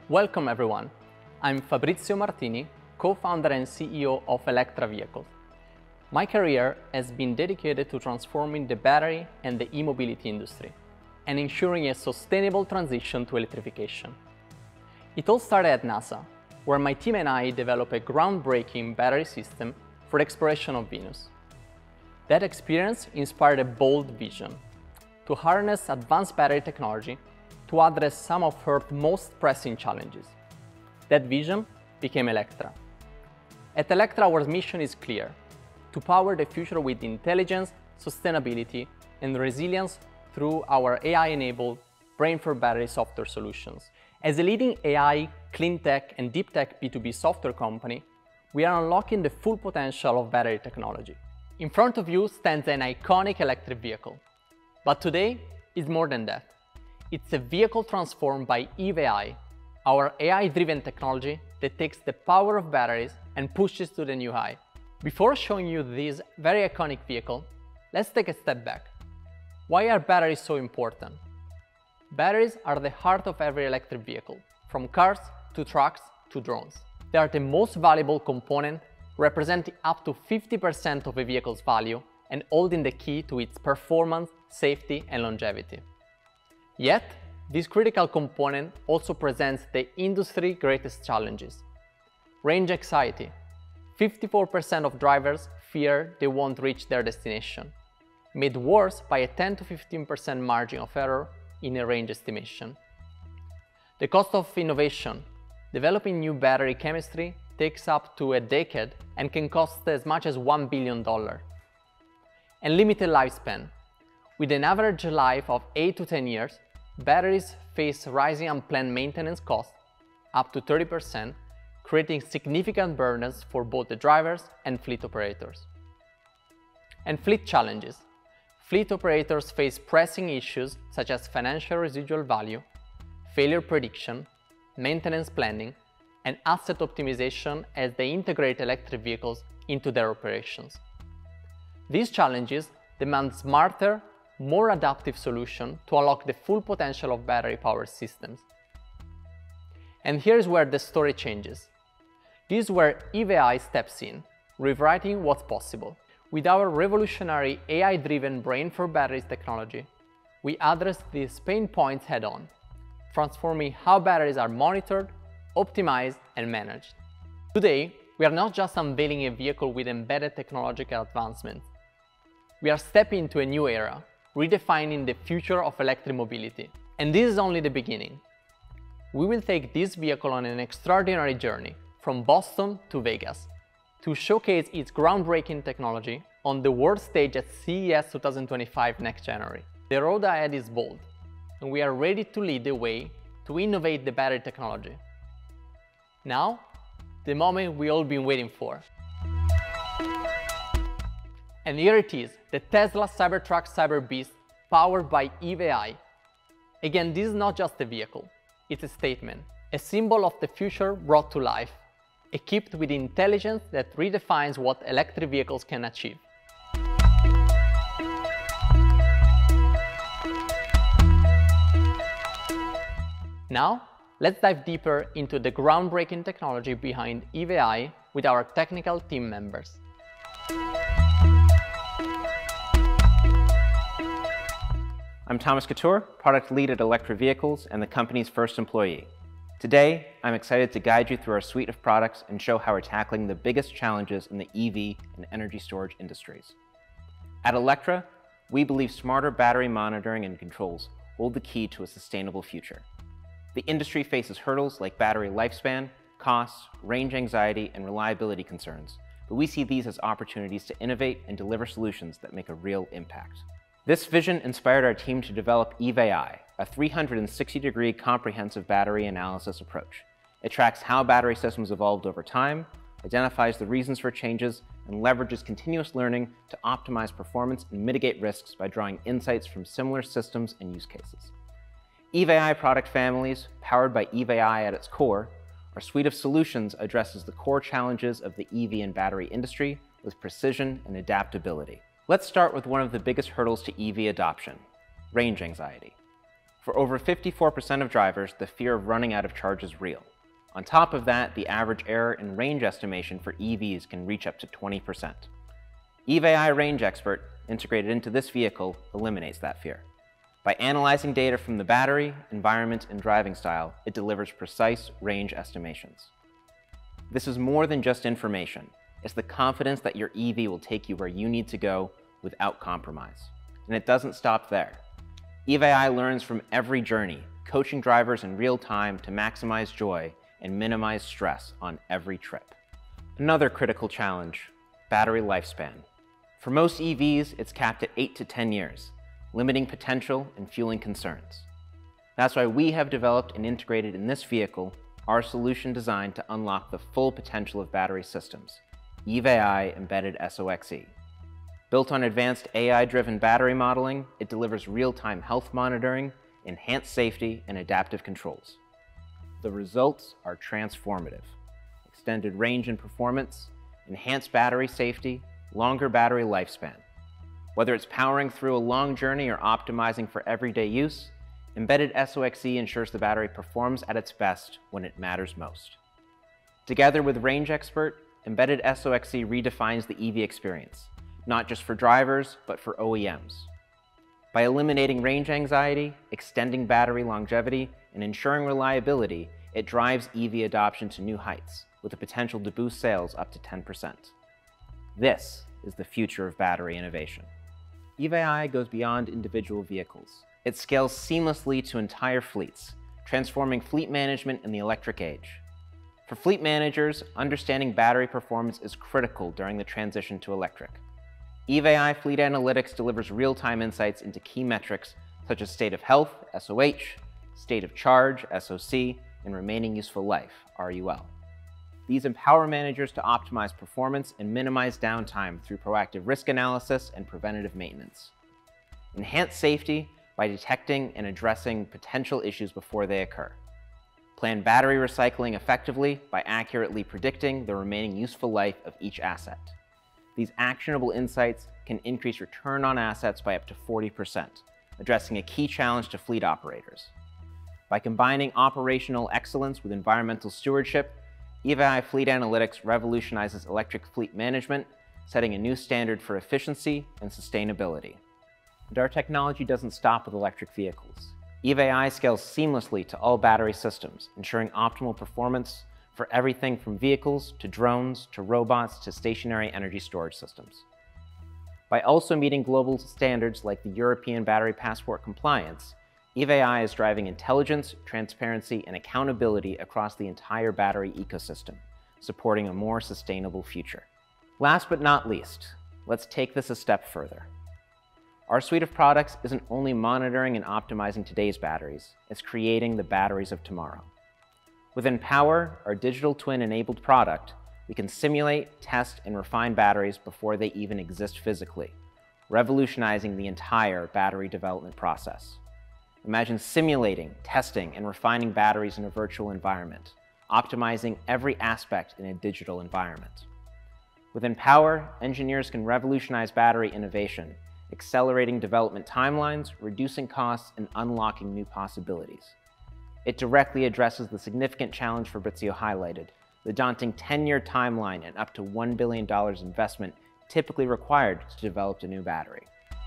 Welcome everyone. I'm Fabrizio Martini, co-founder and CEO of Electra Vehicles. My career has been dedicated to transforming the battery and the e-mobility industry and ensuring a sustainable transition to electrification. It all started at NASA, where my team and I developed a groundbreaking battery system for the exploration of Venus. That experience inspired a bold vision to harness advanced battery technology to address some of Earth's most pressing challenges. That vision became Electra. At Electra, our mission is clear: to power the future with intelligence, sustainability, and resilience through our AI-enabled brain-for-battery software solutions. As a leading AI, clean tech, and deep tech B2B software company, we are unlocking the full potential of battery technology. In front of you stands an iconic electric vehicle. But today is more than that. It's a vehicle transformed by EVI, our AI-driven technology that takes the power of batteries and pushes to the new high. Before showing you this very iconic vehicle, let's take a step back. Why are batteries so important? Batteries are the heart of every electric vehicle, from cars to trucks to drones. They are the most valuable component, representing up to 50% of a vehicle's value and holding the key to its performance, safety, and longevity. Yet, this critical component also presents the industry's greatest challenges. Range anxiety. 54% of drivers fear they won't reach their destination, made worse by a 10 to 15% margin of error in a range estimation. The cost of innovation. Developing new battery chemistry takes up to a decade and can cost as much as $1 billion. And limited lifespan. With an average life of 8 to 10 years, batteries face rising unplanned maintenance costs, up to 30%, creating significant burdens for both the drivers and fleet operators. And fleet challenges. Fleet operators face pressing issues such as financial residual value, failure prediction, maintenance planning, and asset optimization as they integrate electric vehicles into their operations. These challenges demand smarter, more adaptive solutions to unlock the full potential of battery-powered systems. And here's where the story changes. This is where EVI steps in, rewriting what's possible. With our revolutionary AI-driven brain-for-batteries technology, we address these pain points head-on, transforming how batteries are monitored, optimized, and managed. Today, we are not just unveiling a vehicle with embedded technological advancements. We are stepping into a new era, redefining the future of electric mobility. And this is only the beginning. We will take this vehicle on an extraordinary journey from Boston to Vegas to showcase its groundbreaking technology on the world stage at CES 2025 next January. The road ahead is bold, and we are ready to lead the way to innovate the battery technology. Now, the moment we've all been waiting for. And here it is, the Tesla Cybertruck Cyberbeast powered by EVI. Again, this is not just a vehicle, it's a statement, a symbol of the future brought to life, equipped with intelligence that redefines what electric vehicles can achieve. Now, let's dive deeper into the groundbreaking technology behind EVI with our technical team members. I'm Thomas Couture, product lead at Electra Vehicles and the company's first employee. Today, I'm excited to guide you through our suite of products and show how we're tackling the biggest challenges in the EV and energy storage industries. At Electra, we believe smarter battery monitoring and controls hold the key to a sustainable future. The industry faces hurdles like battery lifespan, costs, range anxiety, and reliability concerns, but we see these as opportunities to innovate and deliver solutions that make a real impact. This vision inspired our team to develop EVI, a 360-degree comprehensive battery analysis approach. It tracks how battery systems evolved over time, identifies the reasons for changes, and leverages continuous learning to optimize performance and mitigate risks by drawing insights from similar systems and use cases. EVI product families, powered by EVI at its core, our suite of solutions addresses the core challenges of the EV and battery industry with precision and adaptability. Let's start with one of the biggest hurdles to EV adoption: range anxiety. For over 54% of drivers, the fear of running out of charge is real. On top of that, the average error in range estimation for EVs can reach up to 20%. EVI Range Expert, integrated into this vehicle, eliminates that fear. By analyzing data from the battery, environment, and driving style, it delivers precise range estimations. This is more than just information. It's the confidence that your EV will take you where you need to go without compromise. And it doesn't stop there. EVI learns from every journey, coaching drivers in real time to maximize joy and minimize stress on every trip. Another critical challenge, battery lifespan. For most EVs, it's capped at 8 to 10 years, limiting potential and fueling concerns. That's why we have developed and integrated in this vehicle our solution designed to unlock the full potential of battery systems, EVI Embedded SOXE. Built on advanced AI-driven battery modeling, it delivers real-time health monitoring, enhanced safety, and adaptive controls. The results are transformative. Extended range and performance, enhanced battery safety, longer battery lifespan. Whether it's powering through a long journey or optimizing for everyday use, Embedded SOXE ensures the battery performs at its best when it matters most. Together with Range Expert, Embedded SOXE redefines the EV experience, not just for drivers, but for OEMs. By eliminating range anxiety, extending battery longevity, and ensuring reliability, it drives EV adoption to new heights, with the potential to boost sales up to 10%. This is the future of battery innovation. EVI goes beyond individual vehicles. It scales seamlessly to entire fleets, transforming fleet management in the electric age. For fleet managers, understanding battery performance is critical during the transition to electric. EVI Fleet Analytics delivers real-time insights into key metrics such as state of health, SOH, state of charge, SOC, and remaining useful life, RUL. These empower managers to optimize performance and minimize downtime through proactive risk analysis and preventative maintenance. Enhance safety by detecting and addressing potential issues before they occur. Plan battery recycling effectively by accurately predicting the remaining useful life of each asset. These actionable insights can increase return on assets by up to 40%, addressing a key challenge to fleet operators. By combining operational excellence with environmental stewardship, EVI Fleet Analytics revolutionizes electric fleet management, setting a new standard for efficiency and sustainability. And our technology doesn't stop with electric vehicles. EVI scales seamlessly to all battery systems, ensuring optimal performance for everything from vehicles to drones to robots to stationary energy storage systems. By also meeting global standards like the European Battery Passport compliance, EVI is driving intelligence, transparency, and accountability across the entire battery ecosystem, supporting a more sustainable future. Last but not least, let's take this a step further. Our suite of products isn't only monitoring and optimizing today's batteries, it's creating the batteries of tomorrow. Within Power, our digital twin-enabled product, we can simulate, test, and refine batteries before they even exist physically, revolutionizing the entire battery development process. Imagine simulating, testing, and refining batteries in a virtual environment, optimizing every aspect in a digital environment. Within Power, engineers can revolutionize battery innovation, accelerating development timelines, reducing costs, and unlocking new possibilities. It directly addresses the significant challenge Fabrizio highlighted, the daunting 10-year timeline and up to $1 billion investment typically required to develop a new battery.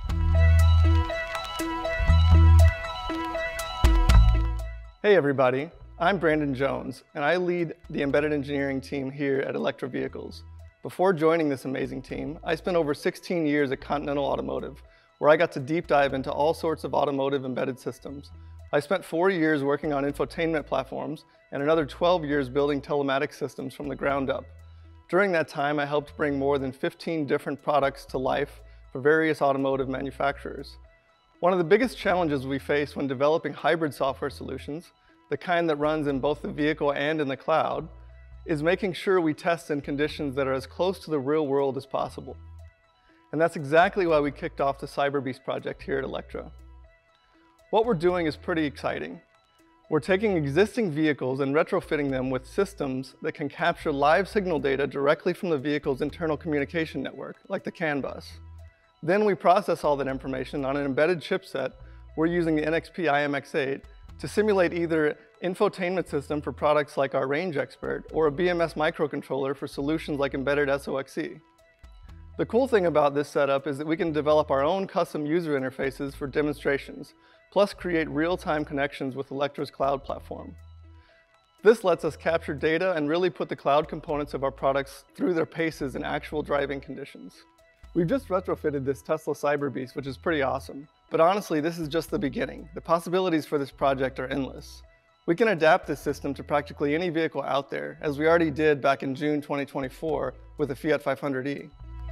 Hey everybody, I'm Brandon Jones, and I lead the embedded engineering team here at Electra Vehicles. Before joining this amazing team, I spent over 16 years at Continental Automotive, where I got to deep dive into all sorts of automotive embedded systems. I spent 4 years working on infotainment platforms and another 12 years building telematics systems from the ground up. During that time, I helped bring more than 15 different products to life for various automotive manufacturers. One of the biggest challenges we face when developing hybrid software solutions, the kind that runs in both the vehicle and in the cloud, is making sure we test in conditions that are as close to the real world as possible. And that's exactly why we kicked off the CyberBeast project here at Electra. What we're doing is pretty exciting. We're taking existing vehicles and retrofitting them with systems that can capture live signal data directly from the vehicle's internal communication network, like the CAN bus. Then we process all that information on an embedded chipset we're using the NXP IMX8 to simulate either infotainment system for products like our Range Expert or a BMS microcontroller for solutions like embedded SOXC. The cool thing about this setup is that we can develop our own custom user interfaces for demonstrations, plus create real-time connections with Electra's cloud platform. This lets us capture data and really put the cloud components of our products through their paces in actual driving conditions. We've just retrofitted this Tesla Cyberbeast, which is pretty awesome. But honestly, this is just the beginning. The possibilities for this project are endless. We can adapt this system to practically any vehicle out there, as we already did back in June 2024 with the Fiat 500e.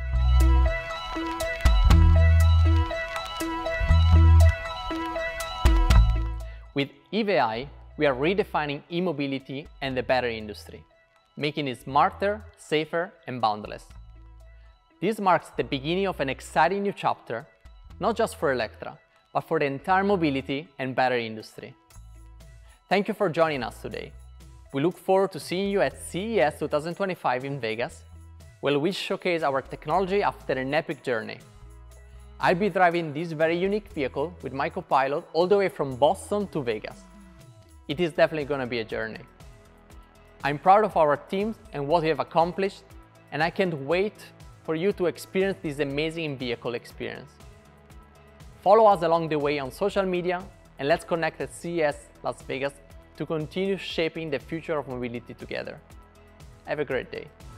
With EVI, we are redefining e-mobility and the battery industry, making it smarter, safer, and boundless. This marks the beginning of an exciting new chapter, not just for Electra, but for the entire mobility and battery industry. Thank you for joining us today. We look forward to seeing you at CES 2025 in Vegas, where we showcase our technology after an epic journey. I'll be driving this very unique vehicle with my co-pilot all the way from Boston to Vegas. It is definitely going to be a journey. I'm proud of our teams and what we have accomplished, and I can't wait for you to experience this amazing vehicle experience. Follow us along the way on social media, and let's connect at CES Las Vegas to continue shaping the future of mobility together. Have a great day.